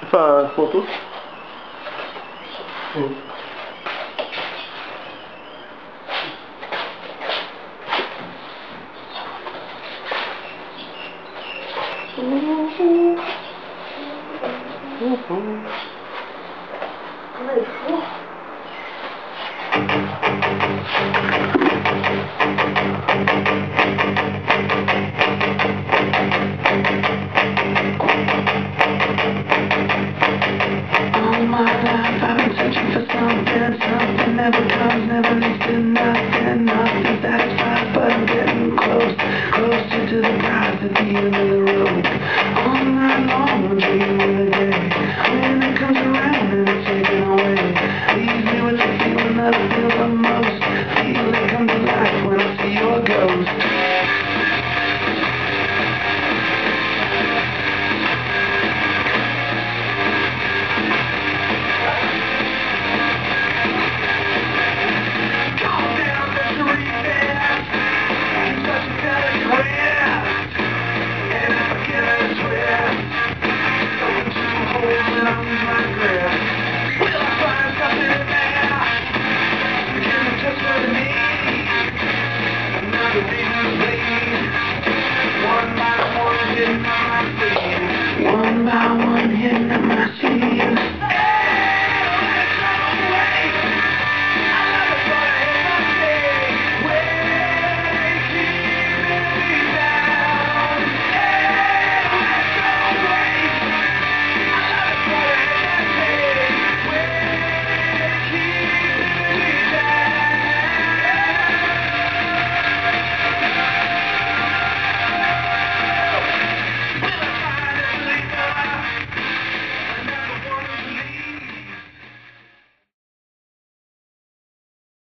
Enfin, photo. Something never comes, never leads to nothing. Nothing satisfies, but I'm getting close, closer to the prize at the end of the